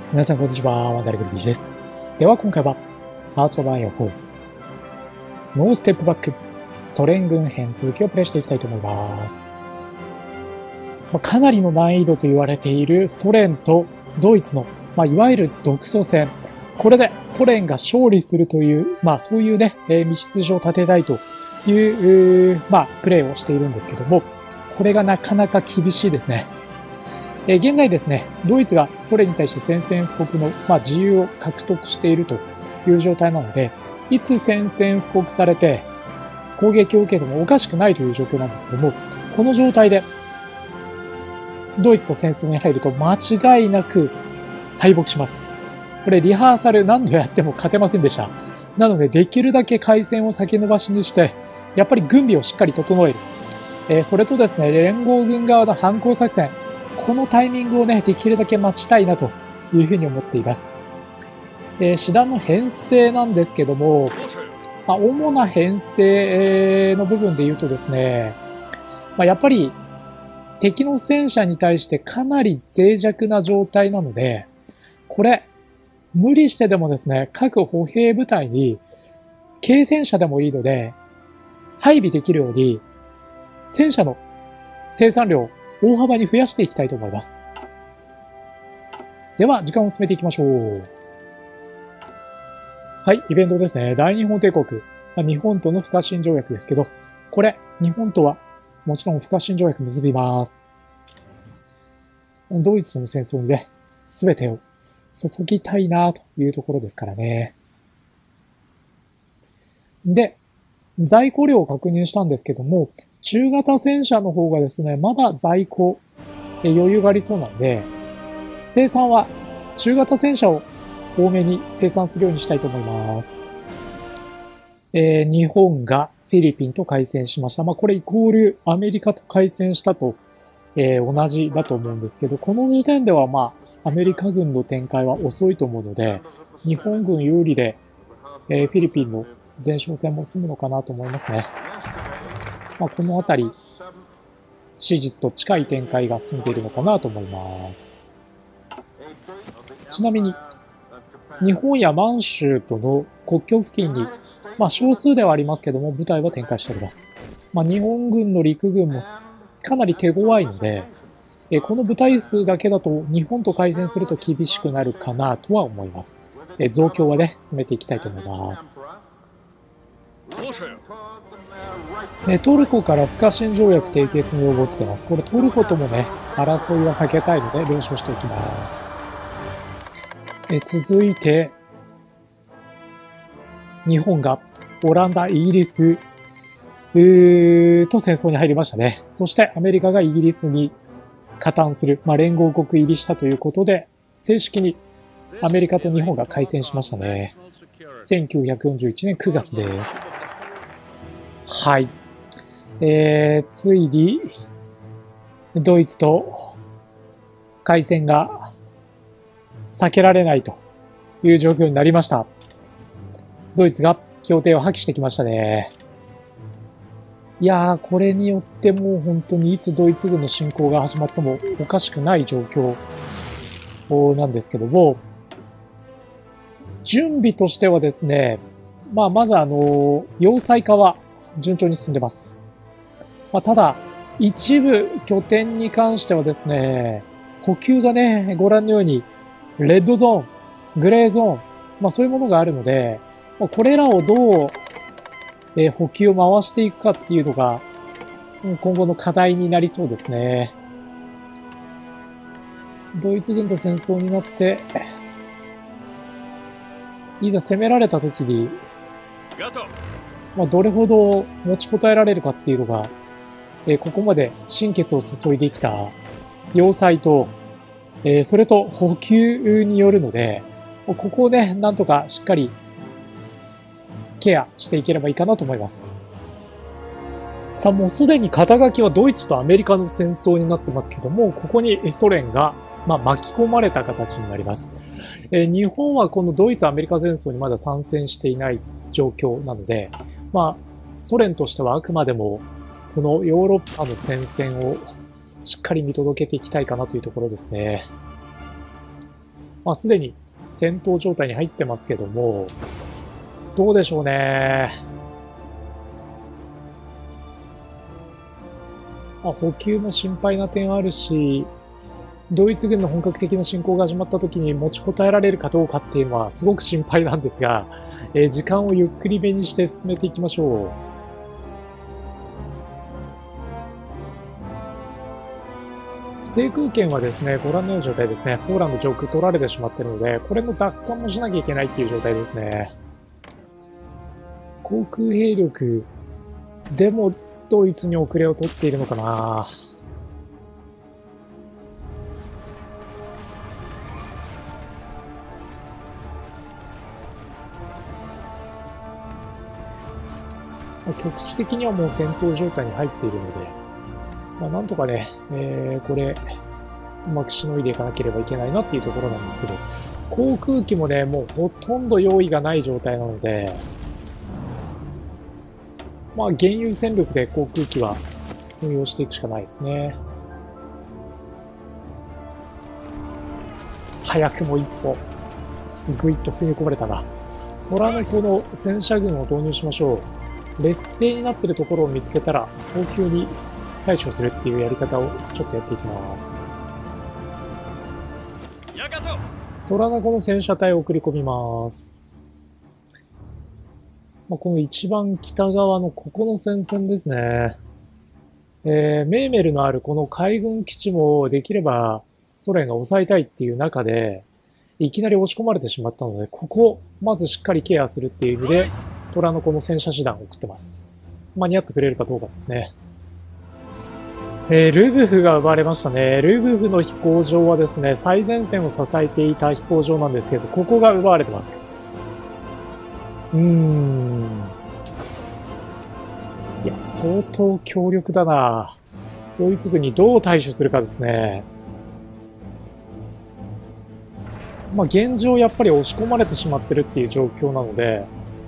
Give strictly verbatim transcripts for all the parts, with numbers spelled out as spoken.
皆さんこんにちは、ワンダリグルビーチです。では今回は、ハーツオブアイアンフォー、ノーステップバック、ソ連軍編続きをプレイしていきたいと思います。まあ、かなりの難易度と言われているソ連とドイツの、まあ、いわゆる独ソ戦。これでソ連が勝利するという、まあそういうね、えー、道筋を立てたいという、まあプレイをしているんですけども、これがなかなか厳しいですね。えー、現在ですね、ドイツがソ連に対して宣戦布告の、まあ、自由を獲得しているという状態なので、いつ宣戦布告されて攻撃を受けてもおかしくないという状況なんですけども、この状態でドイツと戦争に入ると間違いなく敗北します。これリハーサル何度やっても勝てませんでした。なのでできるだけ開戦を先延ばしにして、やっぱり軍備をしっかり整える。えー、それとですね、連合軍側の反攻作戦。このタイミングをね、できるだけ待ちたいなというふうに思っています。えー、師団の編成なんですけども、まあ、主な編成の部分で言うとですね、まあ、やっぱり敵の戦車に対してかなり脆弱な状態なので、これ、無理してでもですね、各歩兵部隊に軽戦車でもいいので、配備できるように、戦車の生産量を大幅に増やしていきたいと思います。では、時間を進めていきましょう。はい、イベントですね。大日本帝国。日本との不可侵条約ですけど、これ、日本とはもちろん不可侵条約結びます。ドイツとの戦争にね、すべてを注ぎたいなというところですからね。で、在庫量を確認したんですけども、中型戦車の方がですね、まだ在庫、余裕がありそうなので、生産は中型戦車を多めに生産するようにしたいと思います。えー、日本がフィリピンと開戦しました。まあこれイコールアメリカと開戦したと、えー、同じだと思うんですけど、この時点ではまあ、アメリカ軍の展開は遅いと思うので、日本軍有利で、えー、フィリピンの前哨戦も済むのかなと思いますね。まあ、このあたり、史実と近い展開が進んでいるのかなと思います。ちなみに、日本や満州との国境付近に、まあ少数ではありますけども、部隊は展開しております。まあ日本軍の陸軍もかなり手強いので、えこの部隊数だけだと日本と開戦すると厳しくなるかなとは思います。え増強はね、進めていきたいと思います。えトルコから不可侵条約締結の要望来てます。これトルコともね、争いは避けたいので了承しておきます。え続いて、日本がオランダ、イギリス、えー、と戦争に入りましたね。そしてアメリカがイギリスに加担する、まあ、連合国入りしたということで、正式にアメリカと日本が開戦しましたね。せんきゅうひゃくよんじゅういちねんくがつです。はい。えー、ついに、ドイツと開戦が避けられないという状況になりました。ドイツが協定を破棄してきましたね。いやー、これによってもう本当にいつドイツ軍の侵攻が始まってもおかしくない状況なんですけども、準備としてはですね、まあまずあの、要塞化は順調に進んでます。まあただ、一部拠点に関してはですね、補給がね、ご覧のように、レッドゾーン、グレーゾーン、まあそういうものがあるので、これらをどうえー、補給を回していくかっていうのが、今後の課題になりそうですね。ドイツ軍と戦争になって、いざ攻められた時に、まあ、どれほど持ちこたえられるかっていうのが、えー、ここまで心血を注いできた要塞と、えー、それと補給によるので、ここをね、なんとかしっかりケアしていければいいかなと思います。さあ、もうすでに肩書きはドイツとアメリカの戦争になってますけども、ここにソ連が、まあ、巻き込まれた形になります。えー、日本はこのドイツ・アメリカ戦争にまだ参戦していない状況なので、まあ、ソ連としてはあくまでもこのヨーロッパの戦線をしっかり見届けていきたいかなというところですね。 まあ、すでに戦闘状態に入ってますけども、どうでしょうね。まあ、補給も心配な点あるし、ドイツ軍の本格的な侵攻が始まった時に持ちこたえられるかどうかっていうのはすごく心配なんですが、えー、時間をゆっくりめにして進めていきましょう。制空権はですね、ご覧のような状態ですね。ポーランド上空取られてしまっているので、これの奪還もしなきゃいけないっていう状態ですね。航空兵力でもドイツに遅れを取っているのかな。局地的にはもう戦闘状態に入っているので、まあ、なんとかね、えー、これ、うまくしのいでいかなければいけないなっていうところなんですけど、航空機もね、もうほとんど用意がない状態なので、まあ、現有戦力で航空機は運用していくしかないですね。早くも一歩、ぐいっと踏み込まれたな。虎の子の戦車軍を導入しましょう。劣勢になっているところを見つけたら早急に対処するっていうやり方をちょっとやっていきます。虎の子の戦車隊を送り込みます。まあ、この一番北側のここの戦線ですね。えー、メーメルのあるこの海軍基地もできればソ連が抑えたいっていう中でいきなり押し込まれてしまったので、ここまずしっかりケアするっていう意味で虎の子の戦車師団を送ってます。間に合ってくれるかどうかですね。えー、ルブフが奪われましたね。ルブフの飛行場はですね、最前線を支えていた飛行場なんですけど、ここが奪われてます。うーん。いや、相当強力だな。ドイツ軍にどう対処するかですね。まあ、現状やっぱり押し込まれてしまってるっていう状況なので、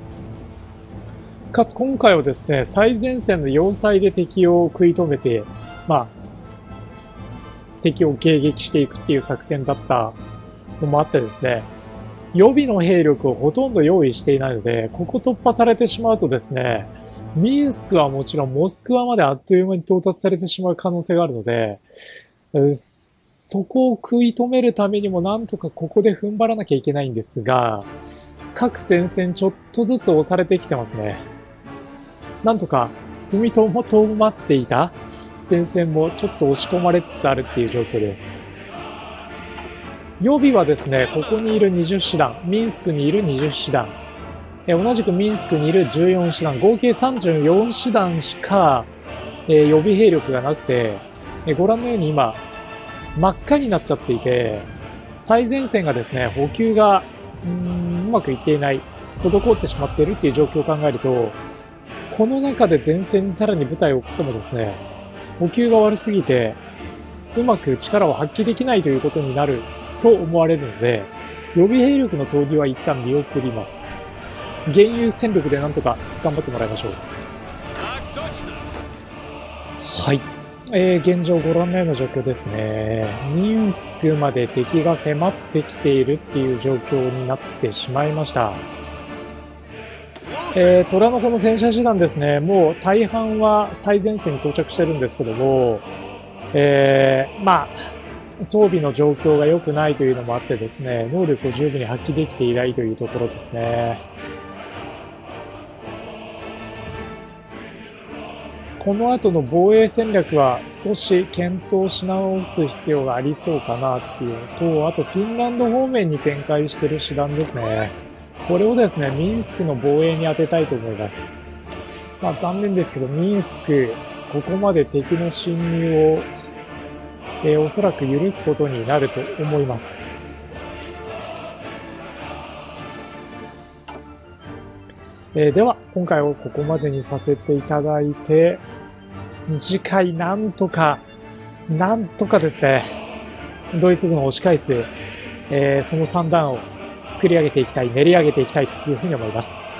かつ今回はですね、最前線の要塞で敵を食い止めて、まあ、敵を迎撃していくっていう作戦だったのもあってですね、予備の兵力をほとんど用意していないので、ここ突破されてしまうとですね、ミンスクはもちろんモスクワまであっという間に到達されてしまう可能性があるので、そこを食い止めるためにもなんとかここで踏ん張らなきゃいけないんですが、各戦線ちょっとずつ押されてきてますね。なんとか踏みとどまっていた戦線もちょっと押し込まれつつあるっていう状況です。予備はですね、ここにいるにじゅう師団、ミンスクにいるにじゅう師団、え同じくミンスクにいるじゅうよん師団、合計さんじゅうよん師団しか、えー、予備兵力がなくて、えご覧のように今、真っ赤になっちゃっていて、最前線がですね、補給がうーんうまくいっていない、滞ってしまっているっていう状況を考えると、この中で前線にさらに部隊を送ってもですね、補給が悪すぎて、うまく力を発揮できないということになると思われるので、予備兵力の投入は一旦見送ります。現有戦力でなんとか頑張ってもらいましょう。はい。えー、現状ご覧のような状況ですね。ミンスクまで敵が迫ってきているっていう状況になってしまいました。えー、虎の子の戦車師団ですね、もう大半は最前線に到着してるんですけども、えー、まあ、装備の状況が良くないというのもあってですね、能力を十分に発揮できていないというところですね。この後の防衛戦略は少し検討し直す必要がありそうかなっていうのと、あとフィンランド方面に展開している師団ですね。これをですね、ミンスクの防衛に当てたいと思います。まあ残念ですけど、ミンスク、ここまで敵の侵入を、えー、おそらく許すことになると思います。えー、では、今回はここまでにさせていただいて、次回なんとか、なんとかですね、ドイツ軍を押し返す、えー、その算段を作り上げていきたい、練り上げていきたいというふうに思います。